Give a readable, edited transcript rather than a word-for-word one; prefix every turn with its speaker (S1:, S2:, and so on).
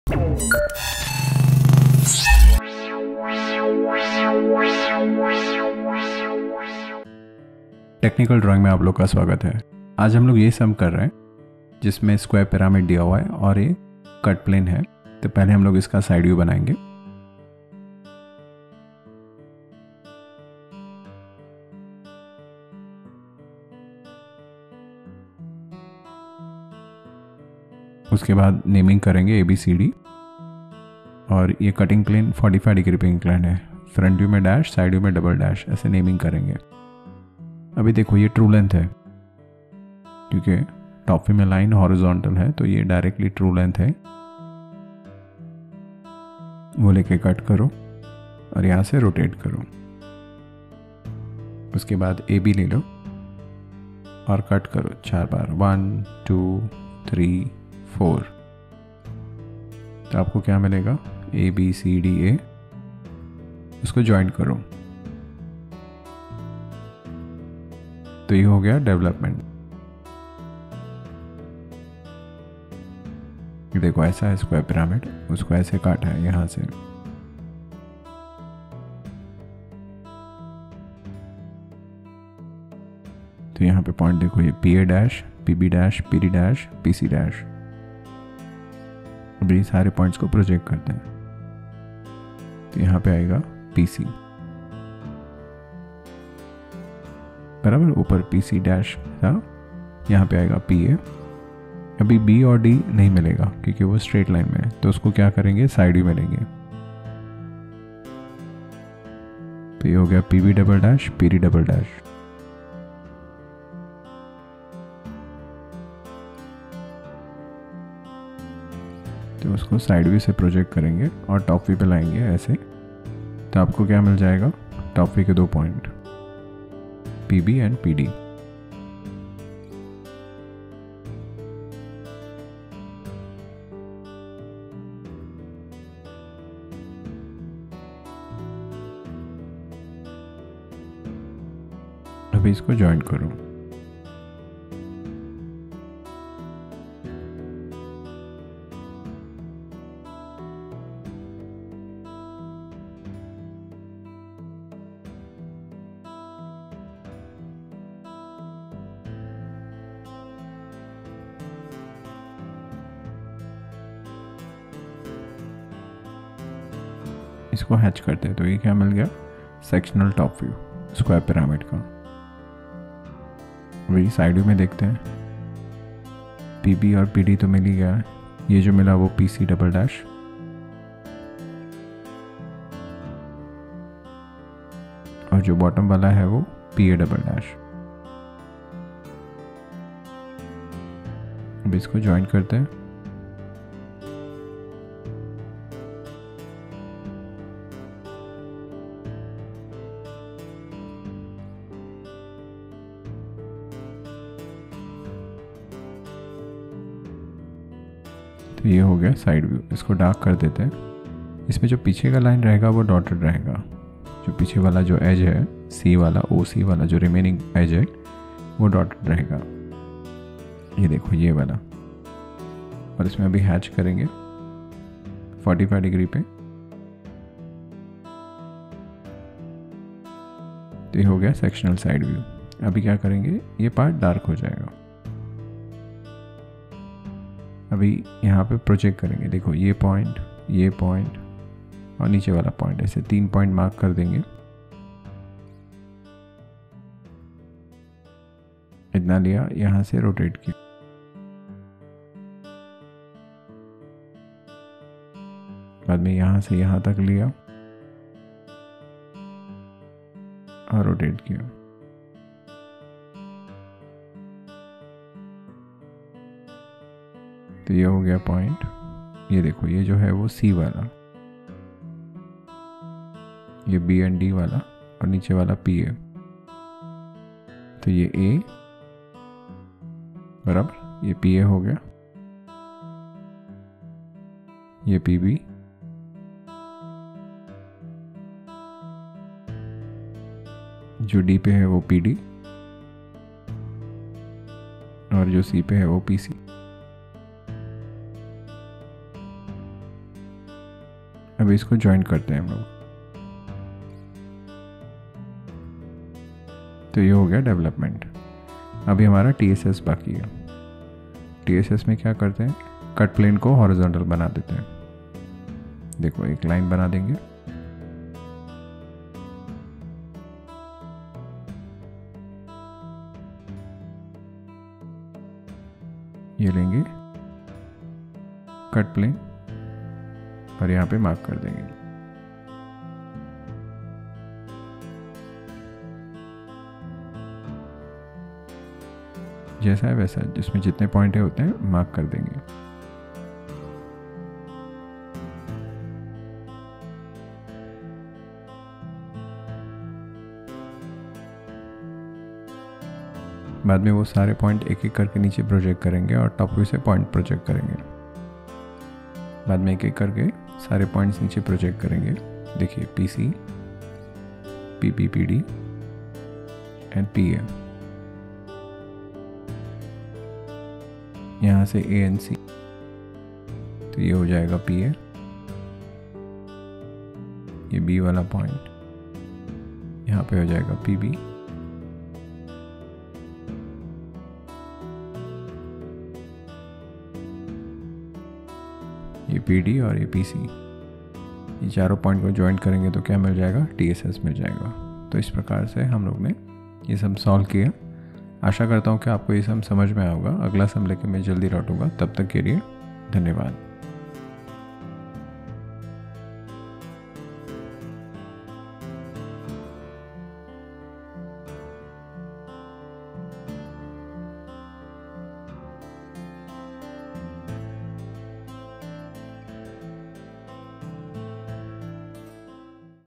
S1: Technical drawing में आप लोग का स्वागत है। आज हम लोग ये सम कर रहे हैं जिसमें स्क्वायर पिरामिड दिया हुआ है और ये कट प्लेन है। तो पहले हम लोग इसका साइड व्यू बनाएंगे। उसके बाद नेमिंग करेंगे ABCD और ये कटिंग प्लेन 45 डिग्री पे इंक्लाइन है। फ्रंट व्यू में डैश, साइड व्यू में डबल डैश, ऐसे नेमिंग करेंगे। अभी देखो ये ट्रू लेंथ है क्योंकि टॉप व्यू में लाइन हॉरिजॉन्टल है तो ये डायरेक्टली ट्रू लेंथ है। वो लेके कट करो और यहाँ से रोटेट करो। उसके बाद AB ले लो और कट करो 4 बार, 1 2 3 4। तो आपको क्या मिलेगा, ABCDA। उसको ज्वाइन करो तो ये हो गया डेवलपमेंट। देखो ऐसा है स्क्वायर पिरामिड, उसको ऐसे काटा है यहाँ से। तो यहाँ पे पॉइंट देखो, ये PA dash, PB dash, PD dash, PC dash. अब ये सारे पॉइंट्स को प्रोजेक्ट करते हैं तो यहाँ पे आएगा PC बराबर, ऊपर PC डैश था, यहाँ पे आएगा PA। अभी B और D नहीं मिलेगा क्योंकि वो स्ट्रेट लाइन में है, तो उसको क्या करेंगे, साइड व्यू में लेंगे। तो ये हो गया PB double dash, PD double dash. तो उसको साइड व्यू से प्रोजेक्ट करेंगे और टॉप व्यू पे लाएंगे ऐसे। तो आपको क्या मिल जाएगा, टॉप व्यू के 2 पॉइंट PB एंड PD। अभी इसको ज्वाइन करो। इसको हैच करते हैं तो ये क्या मिल गया, sectional top view square pyramid का। वही साइड व्यू में देखते हैं, PB और PD तो मिल ही गया है। ये जो मिला वो PC डबल डैश, और जो बॉटम वाला है वो PA डबल डैश। अब इसको ज्वाइन करते हैं। तो ये हो गया साइड व्यू। इसको डार्क कर देते हैं। इसमें जो पीछे का लाइन रहेगा वो डॉटेड रहेगा। जो पीछे वाला जो एज है, C वाला, OC वाला जो रिमेनिंग एज है वो डॉटेड रहेगा। ये देखो ये वाला। और इसमें अभी हैच करेंगे 45 डिग्री पे। तो ये हो गया सेक्शनल साइड व्यू। अभी क्या करेंगे, ये पार्ट डार्क हो जाएगा। अभी यहाँ पे प्रोजेक्ट करेंगे। देखो ये पॉइंट और नीचे वाला पॉइंट, ऐसे 3 पॉइंट मार्क कर देंगे। इतना लिया, यहाँ से रोटेट किया। बाद में यहाँ से यहाँ तक लिया और रोटेट किया। तो ये हो गया पॉइंट। ये देखो ये जो है वो C वाला, ये B एंड D वाला और नीचे वाला PA। तो ये A बराबर, ये PA हो गया, ये PB, जो D पे है वो PD और जो C पे है वो PC। अभी इसको ज्वाइन करते हैं हम लोग। तो ये हो गया डेवलपमेंट। अभी हमारा TSS बाकी है। TSS में क्या करते हैं, कट प्लेन को हॉरिजॉन्टल बना देते हैं। देखो एक लाइन बना देंगे, ये लेंगे कट प्लेन और यहाँ पे मार्क कर देंगे। जैसा है वैसा, जिसमें जितने पॉइंट होते हैं मार्क कर देंगे। बाद में वो सारे पॉइंट एक एक करके नीचे प्रोजेक्ट करेंगे और टॉप व्यू से पॉइंट प्रोजेक्ट करेंगे। बाद में एक एक करके सारे पॉइंट्स नीचे प्रोजेक्ट करेंगे। देखिए PC, PP, PD and PA। यहाँ से A and C, तो ये हो जाएगा PA। ये B वाला पॉइंट यहाँ पे हो जाएगा PB। ये PD और ये PC, ये चारों पॉइंट को ज्वाइन करेंगे तो क्या मिल जाएगा, TSS मिल जाएगा। तो इस प्रकार से हम लोग ने ये सब सॉल्व किया। आशा करता हूँ कि आपको ये सब समझ में आएगा। अगला सम लेके मैं जल्दी लौटूंगा, तब तक के लिए धन्यवाद।